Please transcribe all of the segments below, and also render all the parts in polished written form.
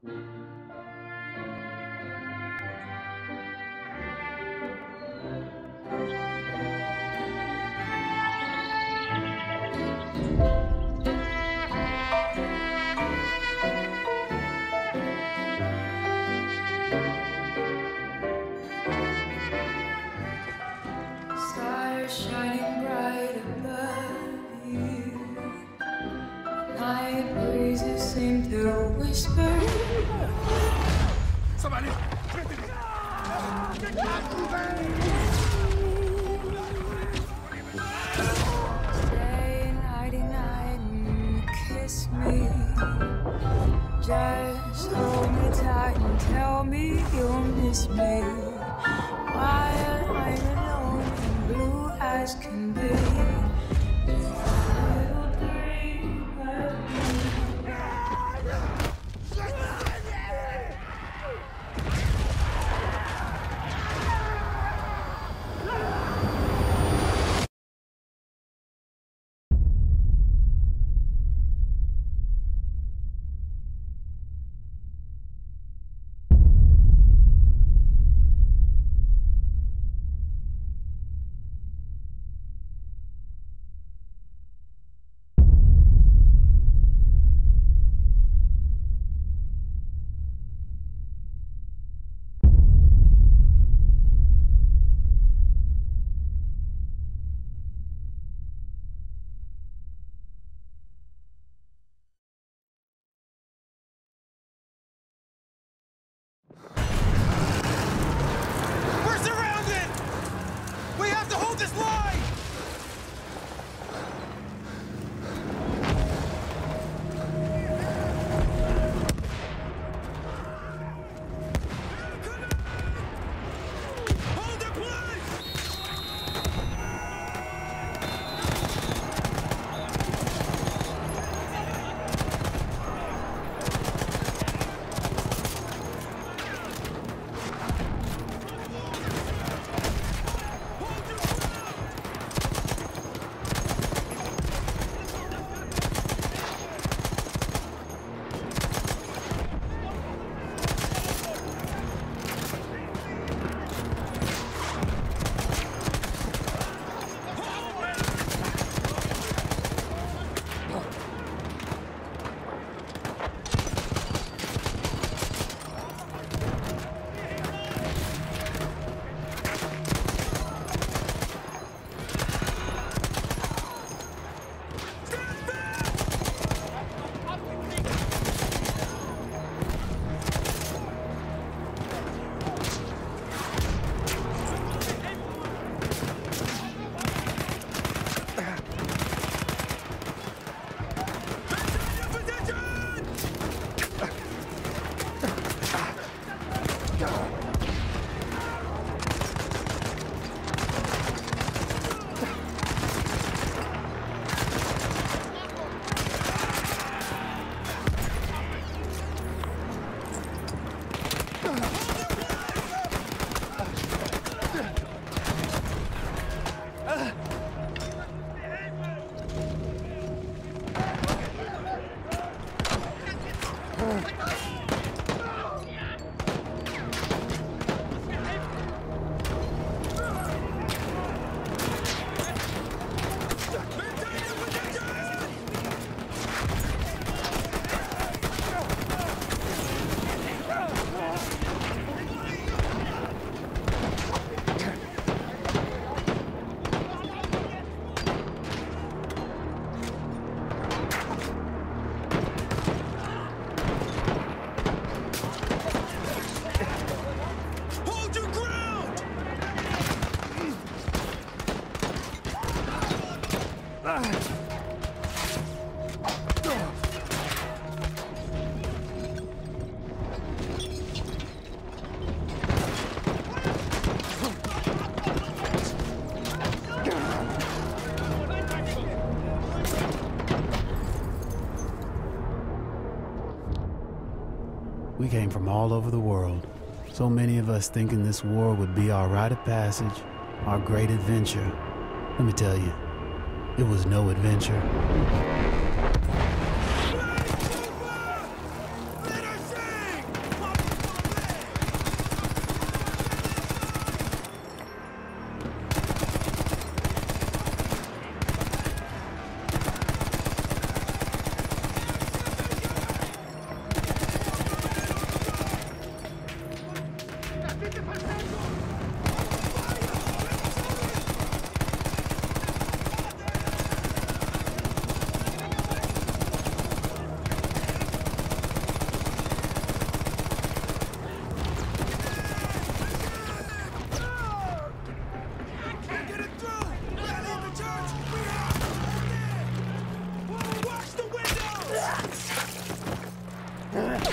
Stars shining bright above you. Night breezes seem to whisper. Somebody! Stay nighty-night and kiss me. Just hold me tight and tell me you'll miss me. While I'm alone and blue as can be. Little dream of We're surrounded! We have to hold this line! Hold their place! We came from all over the world. So many of us thinking this war would be our rite of passage, our great adventure. Let me tell you, it was no adventure. Let her sing!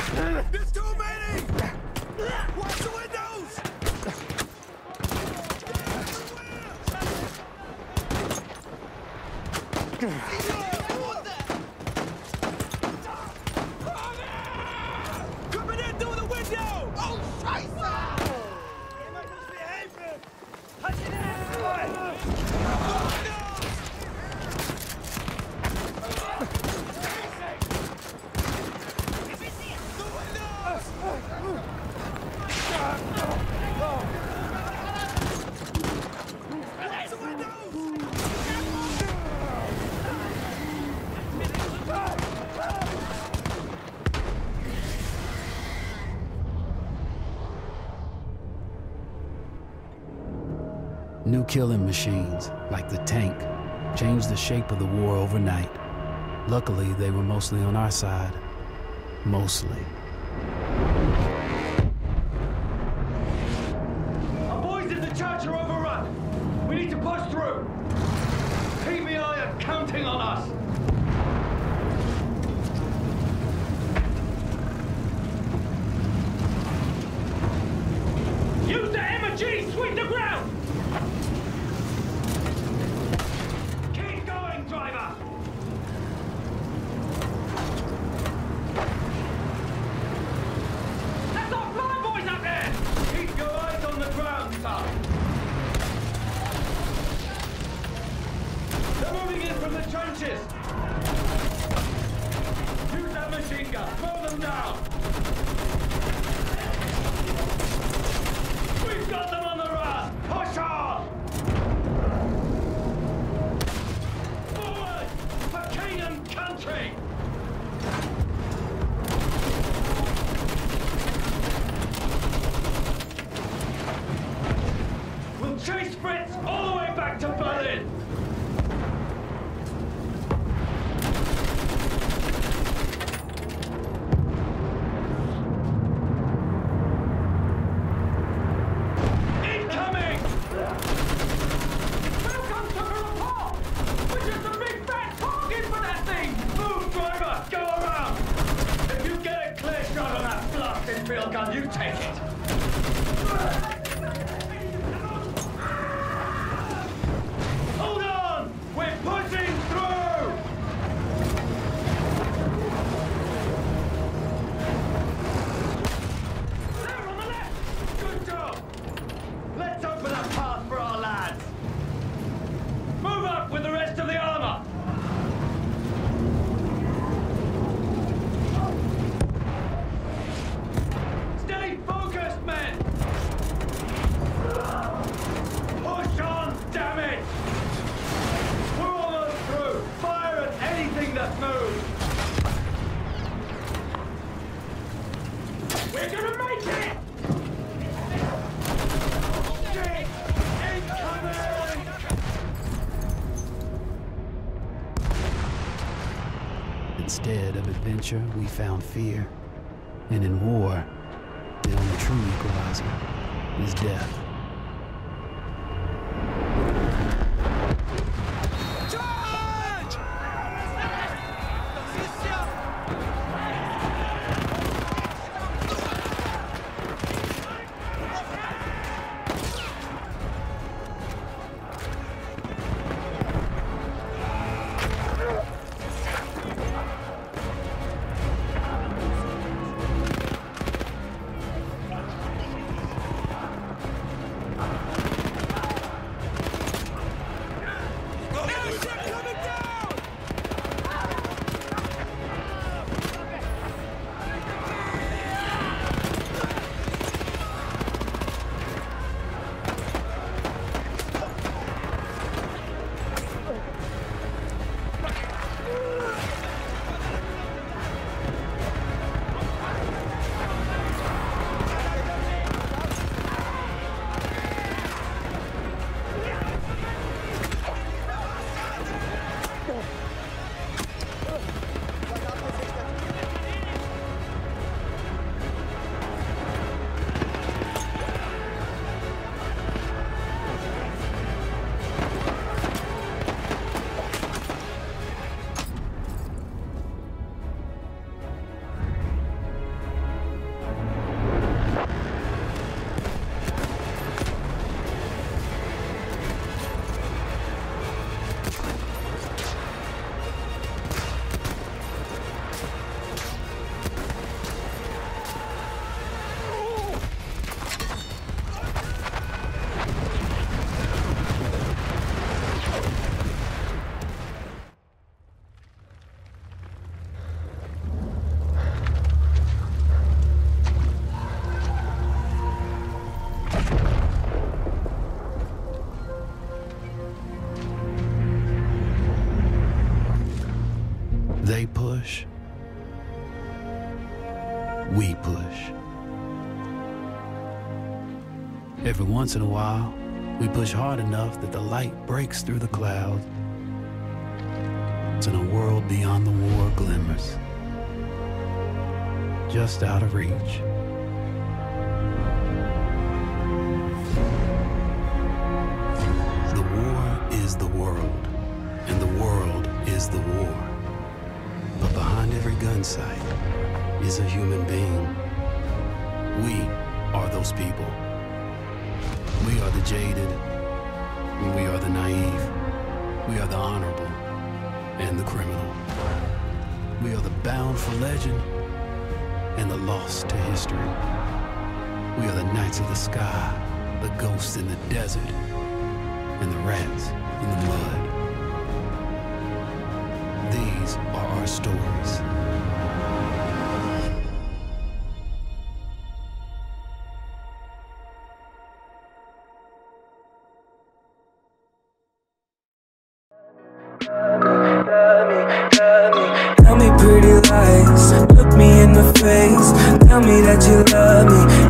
There's too many! Watch the windows! Coming in through the window! Oh, Scheiße! Jemand muss mir helfen! Halt den New killing machines, like the tank, changed the shape of the war overnight. Luckily, they were mostly on our side. Mostly. Our boys in the church are overrun. We need to push through. PBI are counting on us. Use the M&G! Sweep the ground! Keep going, driver! That's our fly boys up there! Keep your eyes on the ground, son! They're moving in from the trenches! Use that machine gun! Throw them down! We've got them on the run! Push on! Forward! For king and country! We'll chase Fritz all the way back to Berlin! Incoming! Welcome to Prologue! We're just a big fat target for that thing! Move, driver! Go around! If you get a clear shot on that blasted field gun, you take it! Hold on! We're pushing through! There on the left! Good job! Let's open a path for our lads! Move up with the rest of the armor! Stay focused, men! Push on, damn it! We're almost through! Fire at anything that moves! We're gonna make it! Shit! Incoming! Instead of adventure, we found fear. And in war, the only true equalizer is death. Charge! we push. Every once in a while, we push hard enough that the light breaks through the clouds, and a world beyond the war glimmers, just out of reach. The war is the world, and the world is the war. But behind every gun sight is a human being. We are those people. We are the jaded, and we are the naive. We are the honorable and the criminal. We are the bound for legend and the lost to history. We are the knights of the sky, the ghosts in the desert, and the rats in the mud. These are our stories. Tell me pretty lies, look me in the face. Tell me that you love me,